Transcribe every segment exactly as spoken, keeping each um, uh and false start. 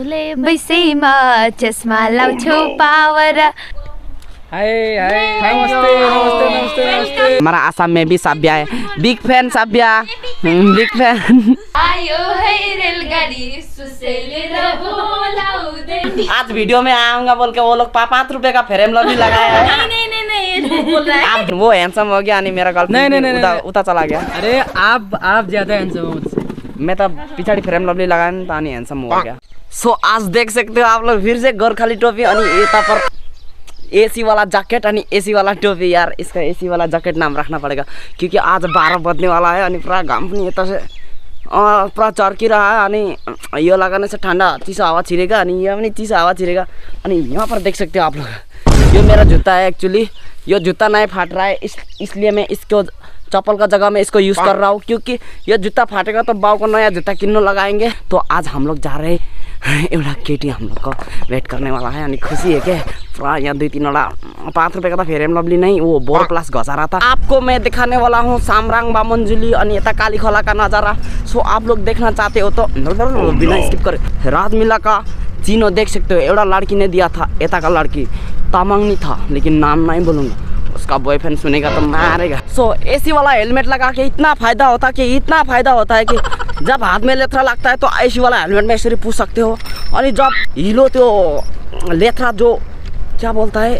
फुले बैसैमा चस्मा लाउँछु पावर। हाय हाय नमस्ते नमस्ते नमस्ते नमस्ते। हमारा आसाम में भी साब्या है, big fan Sabya, big fan. आयो है रेलगाड़ी सुसेलेर बोलाउँदै। आज वीडियो में आऊंगा बोल के वो लोग पाँच रुपए का फ्रेम लवली लगाया है। नहीं नहीं नहीं नहीं बोल रहा है। आप वो हैंडसम हो गया, मेरा गर्लफ्रेंड नहीं नहीं नहीं उता चला गया। अरे आप आप ज्यादा हैंडसम हो मुझसे। मैं तो पिछाड़ी फ्रेम लवली लगाया तो नहीं हैंडसम हो गया। सो आज देख सकते हो आप लोग फिर से गोरखाली टोपी और एता पर एसी वाला जैकेट और एसी वाला टोपी। यार इसका एसी वाला जैकेट नाम रखना पड़ेगा क्योंकि आज बारह बजने वाला है और पूरा घाम पनि यता से पूरा चर्की रहा है अनि यो लगाने से ठंडा चिसो हावा छिरेगा अनि यहाँ पनि चिसो हावा छिरेगा। अनि यहाँ पर देख सकते हो आप लोग, ये मेरा जूता है। एक्चुअली ये जूता नहीं फाट रहा है, इस इसलिए मैं इसको चप्पल का जगह में इसको यूज़ कर रहा हूँ क्योंकि ये जूता फाटेगा तो बाव को नया जूता किन्नो लगाएंगे। तो आज हम लोग जा रहे हैं, एउटा केटी हम लोग को वेट करने वाला है अनि खुशी है क्या पूरा। यहाँ दुई तीनवटा पाँच रुपये का था फेयर एंड लवली नहीं, वो बोर प्लस घसा रहा था। आपको मैं दिखाने वाला हूँ सामरांग बामनजुली और यता काली खोला का नज़ारा। सो आप लोग देखना चाहते हो तो बिना स्किप करे राजमिला का चिन्ह देख सकते हो। एउटा लड़की ने दिया था, एता का लड़की तामांग नहीं था लेकिन नाम नहीं बोलूँगा, उसका बॉयफ्रेंड सुनेगा तो मारेगा। सो so, एसी वाला हेलमेट लगा के इतना फ़ायदा होता है कि इतना फ़ायदा होता है कि जब हाथ में लेथरा लगता है तो एसी वाला हेलमेट में ऐसे पूछ सकते हो। और जब हिलो तो लेथरा जो क्या बोलता है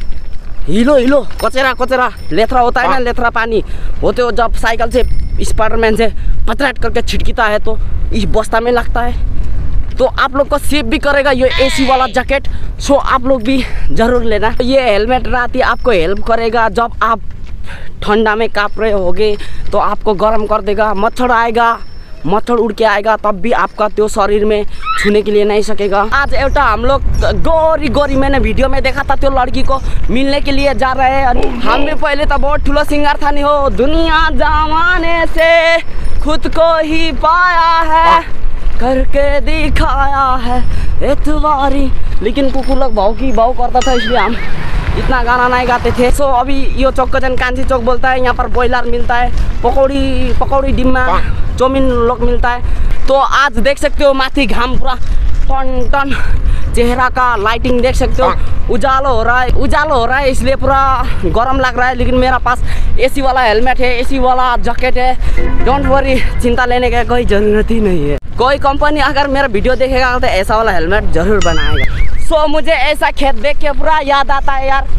हिलो हिलो कचेरा कचेरा लेथरा होता है ना, लेथरा पानी होते हो जब साइकिल से स्पाइडरमैन से पतराट करके छिटकीता है तो इस बस्ता में लगता है। तो आप लोग को सेव भी करेगा ये एसी वाला जैकेट। सो आप लोग भी ज़रूर लेना। ये हेलमेट रात ही आपको हेल्प करेगा जब आप ठंडा में काँप रहे होगे तो आपको गर्म कर देगा। मच्छर आएगा, मच्छर उड़ के आएगा तब भी आपका त्यो शरीर में छूने के लिए नहीं सकेगा। आज एउटा हम लोग गोरी गोरी मैंने वीडियो में देखा था, त्यो लड़की को मिलने के लिए जा रहे हैं। हम भी पहले तो बहुत ठुलो सिंगर था नहीं हो, दुनिया जमाने से खुद को ही पाया है करके दिखाया है एतवारी। लेकिन कुकुर लोग भाव की भाव करता था इसलिए हम इतना गाना नहीं गाते थे। सो अभी यो चौक को जन कांची चौक बोलता है, यहाँ पर बॉयलर मिलता है, पकौड़ी पकौड़ी डिम्मा चाउमीन लोग मिलता है। तो आज देख सकते हो माथी घाम पूरा टन टन, चेहरा का लाइटिंग देख सकते हो, उजालो हो रहा है उजालो हो रहा है इसलिए पूरा गर्म लग रहा है। लेकिन मेरा पास एसी वाला हेलमेट है, एसी वाला जैकेट है, डोंट वरी, चिंता लेने का कोई ज़रूरत ही नहीं है। कोई कंपनी अगर मेरा वीडियो देखेगा तो ऐसा वाला हेलमेट जरूर बनाएगा। सो so, मुझे ऐसा खेत देख के पूरा याद आता है यार,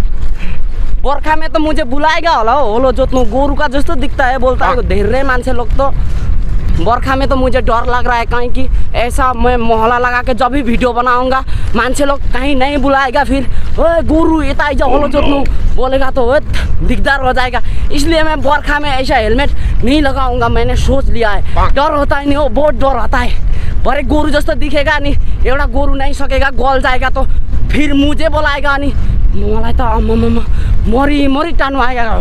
बर्खा में तो मुझे बुलाएगा होला होलो जोत्नु, गोरू का जस्तो दिखता है बोलता है धेरै मान्छे लोग। तो बर्खा में तो मुझे डर लग रहा है कहीं कि ऐसा मैं मोहल्ला लगा के जब भी वीडियो बनाऊंगा मान्छे लोग कहीं नहीं बुलाएगा, फिर ओए गोरू यता आइजा होलो जोत्नु बोलेगा तो दिकदार हो जाएगा। इसलिए मैं बर्खा में ऐसा हेलमेट नहीं लगाऊंगा, मैंने सोच लिया है। डर होता है नहीं हो, बहुत डर होता है। भरे गोरू जस्तो दिखेगा नहीं, एउटा गोरू नहीं सकेगा, गल जाएगा तो फिर मुझे बोलाएगा नहीं, मलाई तो अम्म मरी मरी टानु आएगा,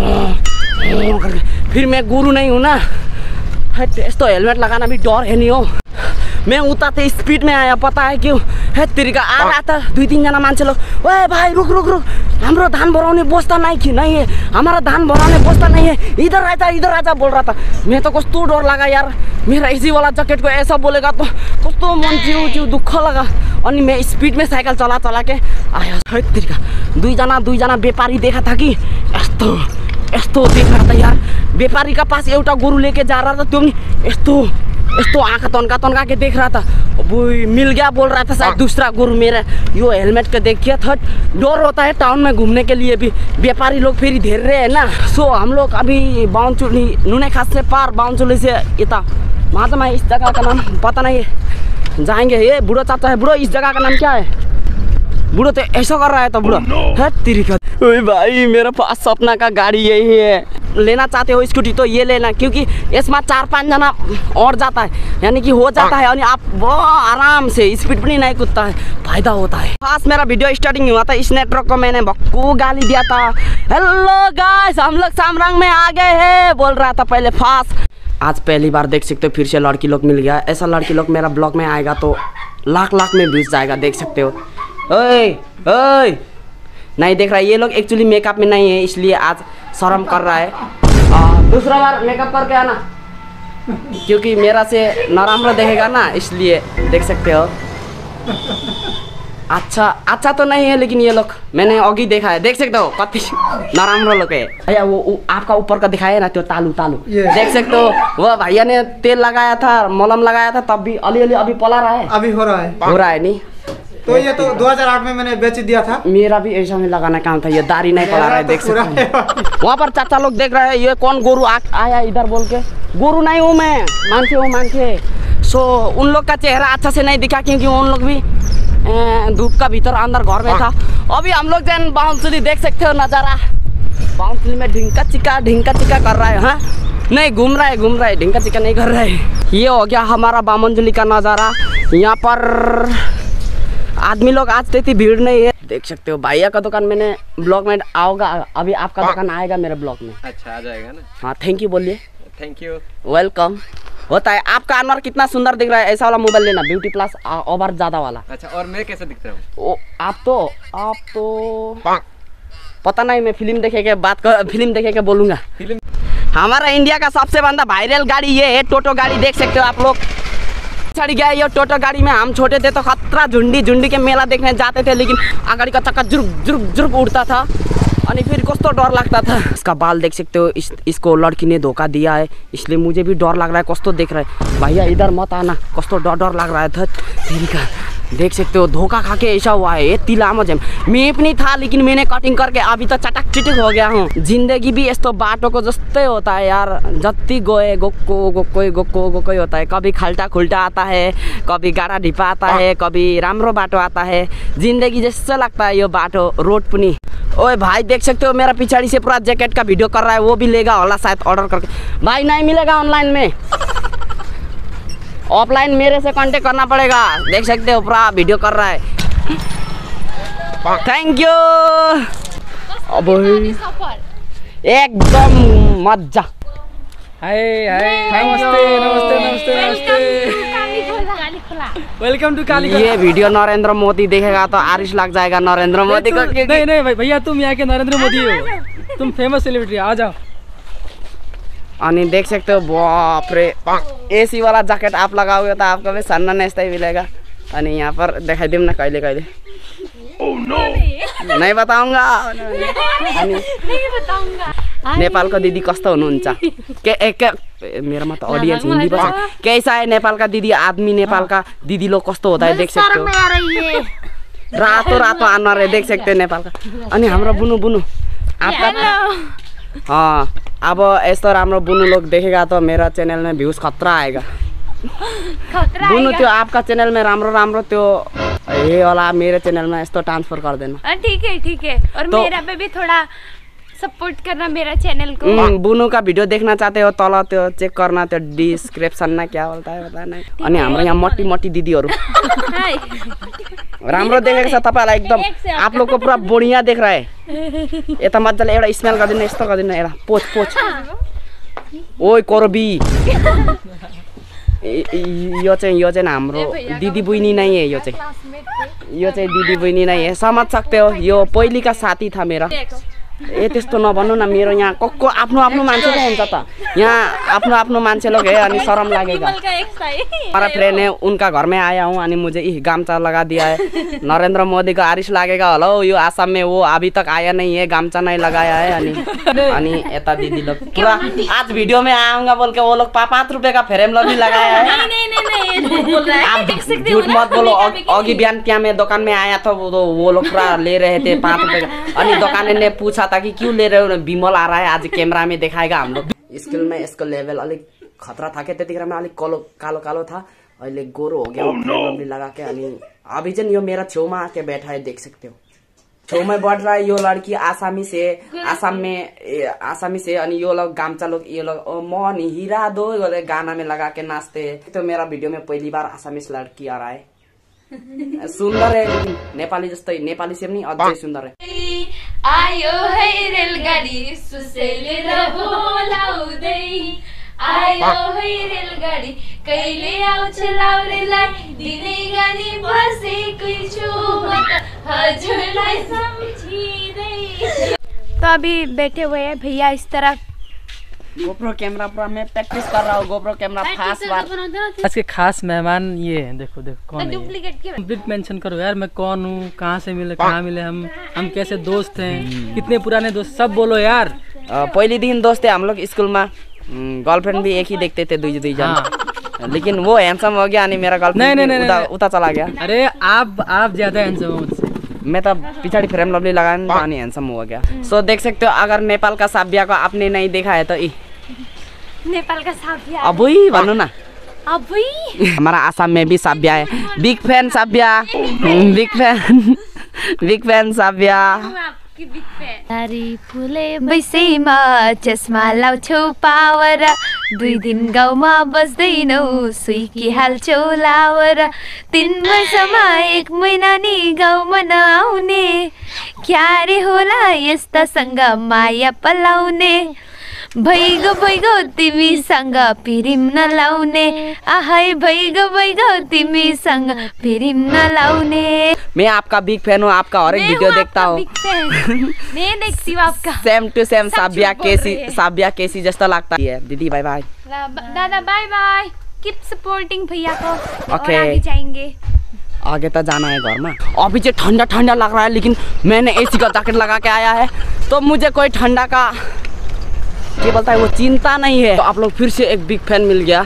फिर मैं गोरू नहीं हूँ ना। यस्तो हेलमेट लगाना भी डर है नहीं हो। मैं उता तो स्पीड में आया, पता है क्यों है तरीका आ रहा था, दुई तीनजना मान्छे लोग ओए भाई रुक रुक रुक, हाम्रो धान भराउने बस्ता नहीं कि नहीं है, हमारा धान भराउने बस्ता नहीं है, इधर आजा इधर आजा बोल रहा था। मैं तो कस्तो डर लगा यार, मेरा एसी वाला जैकेट को ऐसा बोलेगा तो कस्तो मन जिउ जिउ दुख लगा। अनि मैं स्पीड में साइकिल चला चला के आया, है तरीका दुईजना दुईजना व्यापारी देखा था कि यस्तो यस्तो देख रहा था यार। व्यापारी का पास एउटा गोरू लेके जा रहा था, त्यो यस्तो यस्तो आँखा तनका तनका के देख रहा था, वो मिल गया बोल रहा था शायद दूसरा गोरू मेरा। यो हेलमेट का देख के था डर होता है टाउन में घूमने के लिए भी, व्यापारी लोग फिर धेर रहे है ना। सो हम लोग अभी बाउंचुली नुने खास से पार बाउंचुली से इतना महात्मा, इस जगह का नाम पता नहीं है, जाएंगे। ये बूढ़ो चाचा है, बूढ़ो इस जगह का नाम क्या है? बूढ़ो तो ऐसा कर रहा है तो बूढ़ो है तरीका। ओए भाई मेरा पास सपना का गाड़ी यही है, लेना चाहते हो स्कूटी तो ये लेना क्योंकि इसमें चार पाँच जना और जाता है, यानी कि हो जाता है और आप बहुत आराम से स्पीड भी नहीं कूदता है, फायदा होता है। फास्ट मेरा वीडियो स्टार्टिंग हुआ था, इस नेटवर्क को मैंने भक्कू गाली दिया था, हेलो गाइस हम लोग सामरंग में आ गए हैं बोल रहा था पहले फास्ट। आज पहली बार देख सकते हो फिर से लड़की लोग मिल गया। ऐसा लड़की लोग मेरा ब्लॉग में आएगा तो लाख लाख में व्यूज जाएगा, देख सकते हो। ओए ओए नहीं देख रहा है, ये लोग एक्चुअली मेकअप में नहीं है इसलिए आज शर्म कर रहा है। आ, दूसरा बार मेकअप करके आना क्योंकि मेरा से नारामरा देखेगा ना, इसलिए देख सकते हो। अच्छा अच्छा तो नहीं है, लेकिन ये लोग मैंने अगी देखा है, देख सकते हो कति नराम्रो लोग है भैया। वो, वो आपका ऊपर का दिखाया ना, तो तालू तालू देख सकते हो। वो भैया ने तेल लगाया था, मलम लगाया था, तब भी अली अली अभी पला रहा है, अभी हो रहा है हो रहा है नहीं। तो ये तो दो हज़ार आठ में मैंने बेच दिया था। मेरा भी ऐसा में लगाना काम था, ये दाढ़ी नहीं पड़ा रहा है, देख सकते हो। वहाँ पर चाचा लोग देख रहे हैं, ये कौन गोरू आ, आया इधर बोल के। गोरू नहीं हूँ मैं, मानते हूँ मानते। सो उन लोग का चेहरा अच्छा से नहीं दिखा, क्योंकि उन लोग भी धूप का भीतर अंदर घर में था। अभी हम लोग जैन बाउंसुली देख सकते हो नज़ारा, बाउंसुली में ढिंका चिका ढिंका चिका कर रहा है। हाँ नहीं घूम रहा है घूम रहा है ढिंका चिका नहीं कर रहा है। ये हो गया हमारा बामंजुली का नज़ारा। यहाँ पर आदमी लोग आज इतनी भीड़ नहीं है, देख सकते हो। भैया का दुकान मैंने ब्लॉग में आओगा, अभी आपका दुकान आएगा मेरे ब्लॉग में। अच्छा आ जाएगा ना। हाँ थैंक यू बोलिए। Thank you, welcome. होता है आपका अनवर कितना सुंदर दिख रहा है, ऐसा वाला मोबाइल लेना, ब्यूटी प्लस ओवर ज्यादा वाला। अच्छा और मैं कैसे दिखता हूँ? आप तो आप तो पता नहीं, मैं फिल्म देखे के बात कर फिल्म देखे के बोलूँगा। फिल्म हमारा इंडिया का सबसे बड़ा वायरल गाड़ी ये है, टोटो गाड़ी, देख सकते हो आप लोग। चढ़ गया ये टोटो गाड़ी में। हम छोटे थे तो खतरा झुंडी झुंडी के मेला देखने जाते थे, लेकिन आगाड़ी का चक्का जुर्क जुर्क जुर्क उड़ता था और फिर कुछ तो डर लगता था। इसका बाल देख सकते हो, इस, इसको लड़की ने धोखा दिया है, इसलिए मुझे भी डर लग रहा है। कुछ तो देख रहा है भैया, इधर मत आना, कुछ तो डर डर लग रहा है। तेरी का देख सकते हो, धोखा खा के ऐसा हुआ है। यति लामो झेम मेप नहीं था, लेकिन मैंने कटिंग करके अभी तो चटक चिटक हो गया हूँ। जिंदगी भी यस्तो बाटो को जस्ते होता है यार, जत्ती गए गोको गोको गोको गोको होता है। कभी खाल्टा खुल्टा आता है, कभी गाड़ा ढिपा आता है, कभी राम्रो बाटो आता है। जिंदगी जैसा लगता है यो बाटो रोड पुनी। ओए भाई देख सकते हो, मेरा पिछाड़ी से पूरा जैकेट का वीडियो कर रहा है, वो भी लेगा होला शायद ऑर्डर करके। भाई नहीं मिलेगा ऑनलाइन में, ऑफलाइन मेरे से कांटेक्ट करना पड़ेगा। देख सकते हो पूरा वीडियो कर रहा है। Thank you. अब एकदम मजा। हाय हाय नमस्ते नमस्ते नमस्ते नमस्ते, वेलकम टू काली। ये वीडियो नरेंद्र मोदी देखेगा तो आरिश लग जाएगा नरेंद्र मोदी को। नहीं नहीं भाई भैया, तुम यहाँ के नरेंद्र मोदी हो, तुम फेमस सेलिब्रिटी, आ जाओ। अनि देख सकते हो, बाप रे, एसी वाला जैकेट आप लगाओगे तो आपको भी सन्ना नेस्ता ही मिलेगा। अनि यहाँ पर दिखाई दूँ ना कहिले कहिले। oh, no. नहीं बताऊंगा अनि नहीं बताऊंगा। नेपालको दिदी कस्तो हुनुहुन्छ? के एक मेरोमा त ऑडियंस हिंदी बस। कैसा है नेपाल का दीदी, आदमी नेपाल का दीदी लोग कस्तो होता है, देख सकते हो। रातो रातो अनुहार है, देख सकते हो नेपाल का। अनि हाम्रो बुनु बुनु आपका हाँ, अब यस्तो राम्रो बुनु लोग देखेगा तो मेरा चैनल में व्यूज खतरा आएगा। खतरा बुनु त्यो आपका चैनल में राम्रो राम्रो त्यो ये वाला मेरे चैनल में यस्तो ट्रांसफर कर देना। ठीक है ठीक है, और तो, मेरा पे भी थोड़ा सपोर्ट करना मेरा चैनल को। बुनु का वीडियो देखना चाहते हो तल त्यो चेक करना, त्यो डिस्क्रिप्शन में क्या बोलता है पता नहीं। अनि हाम्रो यहाँ मट्टी मट्टी दिदीहरू राम्रो देखेको छ तपाईलाई, एकदम आप लोग को पूरा बढ़िया देख रहा है। यता मजाले एउटा स्मेल गर्दिन, यस्तो गर्दिन, एउटा पोच पोच। ओइ कोरबी, यो चाहिँ यो चाहिँ हाम्रो दिदी बहिनी नै है, यो चाहिँ यो चाहिँ दिदी बहिनी नै है, समझ सकते हो। यो पहिली का साथी था मेरा। ए त्यस्तो नभन्नु न, मेरो यहाँ कक्को आफ्नो आफ्नो मान्छे पो हुन्छ त, यहाँ आफ्नो आफ्नो मान्छे लोग है, अनि शरम लागेगा। हमारा फ्रेंड है, उनका घर में आया हूँ, अनि मुझे इह गामचा लगा दिया है। नरेंद्र मोदी का आरिश लागेगा होला, यो आसाम में वो अभी तक आया नहीं है, गामचा नहीं लगाया है। अनि अनि यता दिदी लोग पूरा आज वीडियो में आऊंगा बोल के वो लोग पाँच रुपए का फ्रेम लवली लगाया है। नहीं नहीं नहीं, ये झूठ बोल रहा है। आप झूठ मत बोलो। अगी बिहान क्या मैं दुकान में आया था, वो वो लोग पूरा ले रहे थे पाँच रुपए का। अनि दुकान ने पूछा था कि क्यों ले रहे हो, विमल आ रहा है आज कैमरा में दिखाएगा हम लोग। स्किल में इसको लेवल अलिक खतरा था के त्यतिखेर में अलिक कालो कालो कालो था, अहिले गोरो हो गया। oh, no. लगा के अनि अभी चाहिँ यो मेरा छेउमा आके बैठा है, देख सकते हो। छेउमा बढ़ रहा है। यो लड़की आसामी से, आसाम में आसामी से, अनि यो लोग गामचा लोग, ये लोग मन हीरा दो गाना में लगा के नाचते। तो मेरा वीडियो में पहली बार आसामीस लड़की आ रहा है। सुंदर है, लेकिन नेपाली जस्तै, नेपाली से पनि अझै सुन्दर है। आयो है रेलगाडी सुसेलेर बोलाउँदै, आयो है रेलगाडी कहिले आउँछ लाउरेलाई, दिनै गरी बसेकै छु म त हजुरलाई सम्झिँदै। तो अभी बैठे हुए हैं भैया इस तरफ, गोप्रो कैमरा पूरा मैं प्रैक्टिस कर रहा हूँ। गोप्रो कैमरा फास्ट बार। आज के खास मेहमान ये हैं, देखो देखो कौन है। डुप्लीकेट के कंप्लीट मेंशन करो यार, मैं कौन हूँ, कहाँ से मिले, कहाँ मिले हम हम कैसे दोस्त हैं, कितने पुराने दोस्त, सब बोलो यार। अ, पहले दिन दोस्त थे हम लोग स्कूल में। गर्लफ्रेंड भी एक ही देखते थे दुई दुई जन, लेकिन वो हैंडसम हो गया नहीं मेरा नहीं, गर्लफ्रेंड नहीं, नहीं, उता, नहीं। उता चला गया। अरे आप आप ज्यादा हैंडसम हो मुझसे। मैं तो पिछाड़ी फ्रेम लवली लगाने पानी हैंडसम हो गया। सो देख सकते हो, अगर नेपाल का साबिया को आपने नहीं देखा है तो ई नेपाल का साबिया। अबुई भन्नु न। अबुई हमारा आसाम में भी साबिया है। Big fan Sabiya, big fan, big fan Sabiya. आपकी बिग फैन। तारी फुले बैसैमा चस्मा लाउँछौ पावर, दुई दिन गाउँमा बस्दैनौ सुइकी हाल्छौ लावर, तिन वर्षमा एक महिना नि गाउँमा नआउने, क्यारे होला यस्तासँग माया पलाउने, भइगो भइगो तिमीसँग पिरिम नलाउने, आहै भइगो भइगो तिमीसँग पिरिम नलाउने। मैं आपका बिग फैन हूँ, आपका हर एक मैं वीडियो हूँ देखता आपका हूँ। Big fan. मैं देखती हूँ आपका। सेम टू सेम सब साबिया झूठ बोल केसी, रही है। साबिया केसी जैसा लगता है। दीदी बाय बाय। दादा बाय बाय। कीप सपोर्टिंग भैया को। और Okay. आगे जाएंगे। आगे तो जाना है घर में। अभी जो ठंडा ठंडा लग रहा है, लेकिन मैंने एसी का जैकेट लगा के आया है, तो मुझे कोई ठंडा का क्या बोलता है वो चिंता नहीं है। तो आप लोग फिर से एक बिग फैन मिल गया।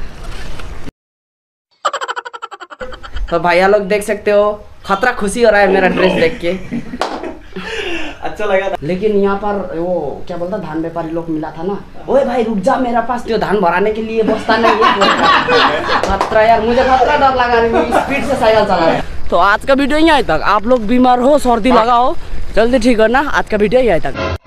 तो भैया लोग देख सकते हो, खतरा खुशी हो रहा है मेरा ड्रेस देख के। अच्छा लगा था। लेकिन यहाँ पर वो क्या बोलता धान व्यापारी लोग मिला था ना, ओए भाई रुक जा, मेरा पास तो धान भराने के लिए बस्ता नहीं है। खतरा यार, मुझे खतरा डर लगा रही है, स्पीड से साइकिल चला रहा है। तो आज का वीडियो यहीं तक। आप लोग बीमार हो, सर्दी लगा हो, जल्दी ठीक करना। आज का वीडियो यहीं तक।